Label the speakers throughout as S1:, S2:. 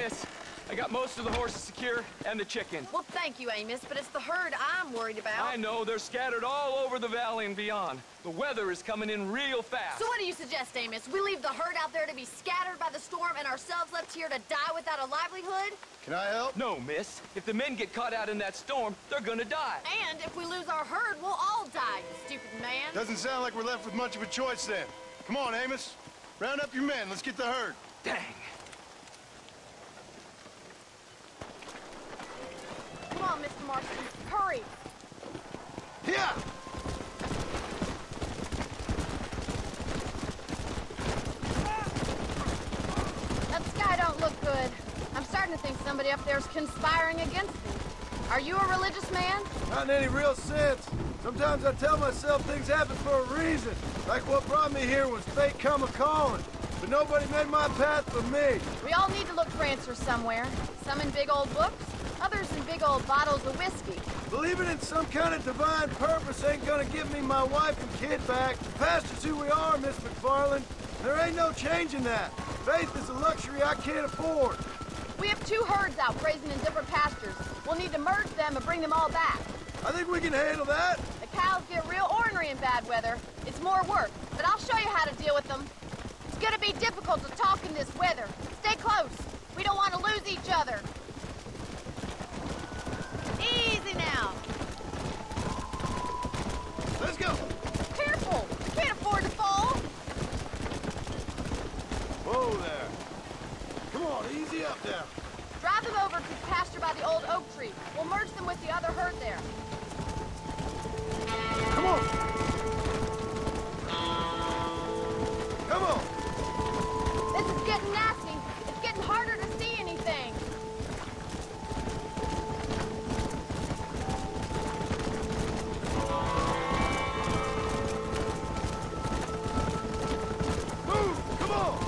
S1: miss. I got most of the horses secure and the chicken.
S2: Well, thank you, Amos, but it's the herd I'm worried about.
S1: I know, they're scattered all over the valley and beyond. The weather is coming in real fast.
S2: So what do you suggest, Amos? We leave the herd out there to be scattered by the storm and ourselves left here to die without a livelihood?
S3: Can I help?
S1: No, miss. If the men get caught out in that storm, they're gonna die.
S2: And if we lose our herd, we'll all die, you stupid man.
S3: Doesn't sound like we're left with much of a choice then. Come on, Amos. Round up your men. Let's get the herd.
S1: Dang.
S2: Come on, Mr. Marston. Hurry.
S3: Yeah!
S2: That sky don't look good. I'm starting to think somebody up there's conspiring against me. Are you a religious man?
S4: Not in any real sense. Sometimes I tell myself things happen for a reason. Like what brought me here was fate come a-calling. But nobody made my path for me.
S2: We all need to look for answers somewhere. Some in big old books, others in big old bottles of whiskey.
S4: Believing in some kind of divine purpose ain't gonna give me my wife and kid back. The past is who we are, Miss McFarland. There ain't no changing that. Faith is a luxury I can't afford.
S2: We have 2 herds out grazing in different pastures. We'll need to merge them and bring them all back.
S4: I think we can handle that.
S2: The cows get real ornery in bad weather. It's more work, but I'll show you how to deal with them. It's gonna be difficult to talk in this weather. Stay close. We don't want to lose each other. Easy now.
S4: Let's go.
S2: Careful. You can't afford to fall.
S4: Whoa there. Come on, easy up now.
S2: Drive them over to the pasture by the old oak tree. We'll merge them with the other herd there.
S4: Come on. Come on.
S2: This is getting nasty. It's getting harder to see anything.
S4: Move, come on.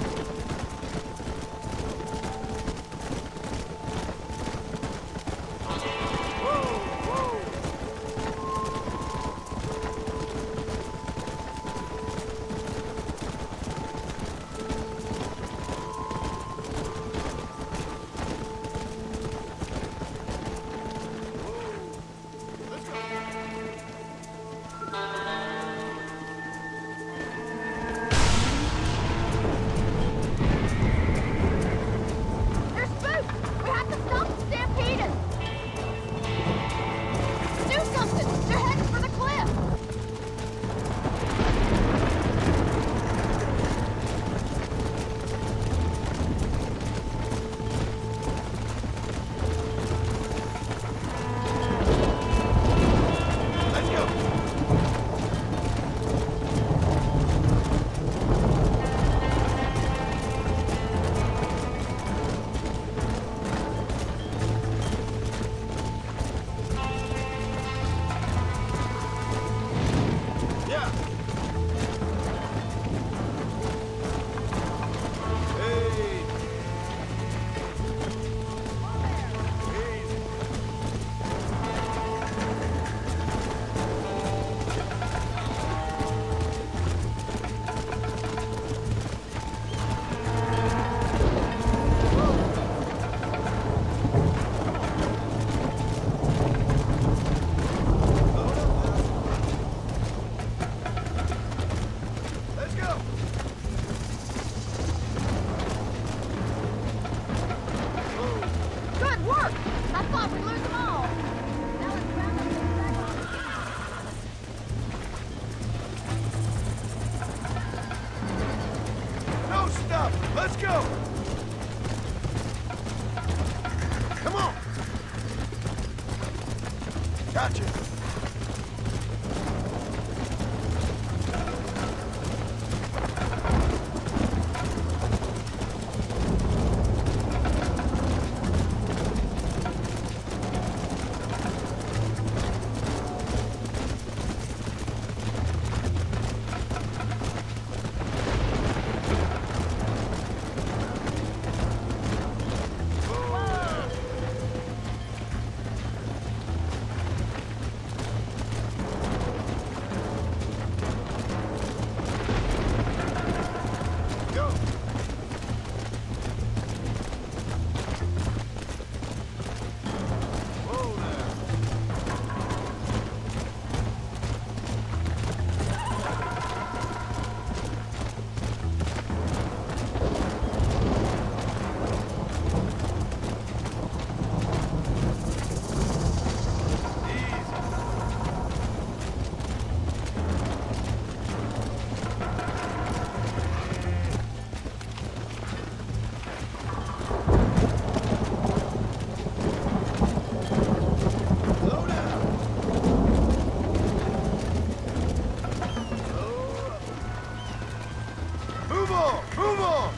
S4: Let's go! Come on! Gotcha! Move on! Move on!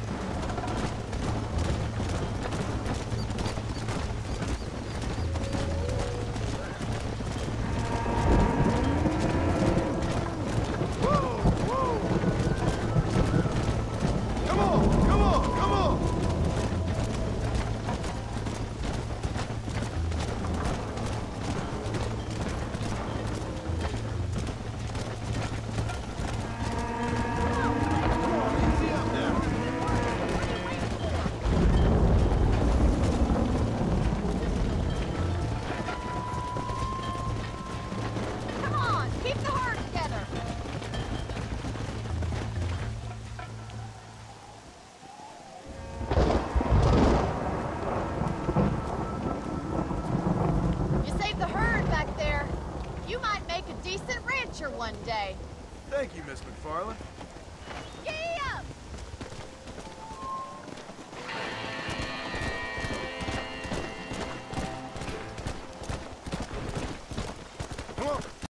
S2: Come on, keep the herd together. You saved the herd back there. You might make a decent rancher one day.
S4: Thank you, Miss McFarland.